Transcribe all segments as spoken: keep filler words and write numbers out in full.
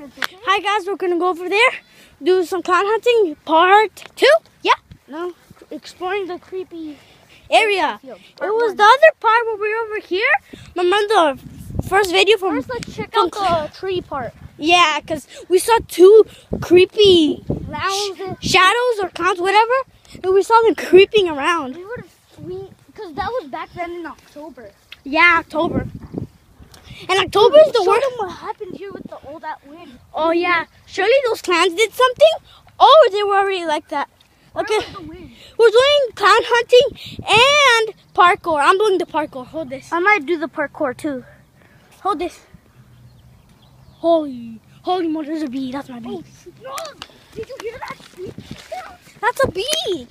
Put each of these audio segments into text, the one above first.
Hi guys, we're gonna go over there, do some clown hunting, part two. Yeah. No, exploring the creepy area. Field, it was one. The other part where we were over here. Remember the first video from? First, let's check out the tree part. Yeah, cause we saw two creepy sh shadows or clowns, whatever, and we saw them creeping around. We would we, cause that was back then in October. Yeah, October. And October is the worst. Show them what happened here with the all that wind. Oh yeah, surely those clowns did something. Oh, they were already like that. Okay, we're doing clown hunting and parkour. I'm doing the parkour. Hold this. I might do the parkour too. Hold this. Holy, holy moly, there's a bee. That's my bee. Oh, no. Did you hear that? That's a bee.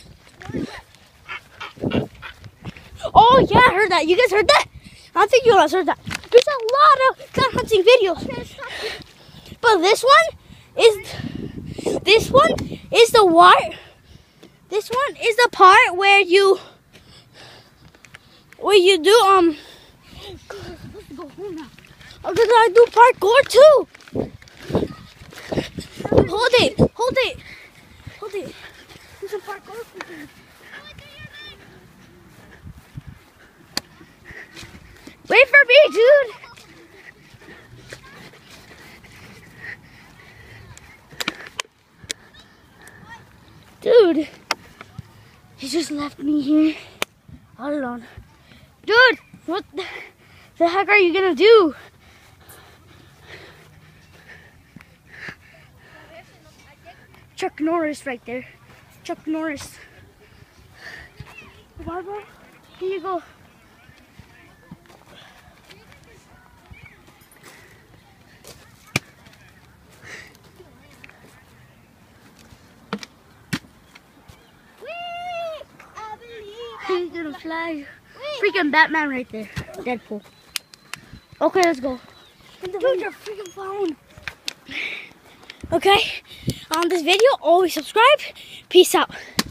Oh yeah, I heard that. You guys heard that? I don't think you guys heard that. There's a lot of clown hunting videos. Okay, but this one is this one is the what? This one is the part where you where you do um oh, did I do parkour too? Hold it, hold it, hold it. Do some parkour. Wait for me, dude. Dude, he just left me here all alone. Dude, what the, the heck are you gonna do? Chuck Norris right there. Chuck Norris. Barbara, here you go. He's gonna fly. Freaking Batman right there. Deadpool. Okay, let's go. Dude, your freaking phone. Okay. On this video, always subscribe. Peace out.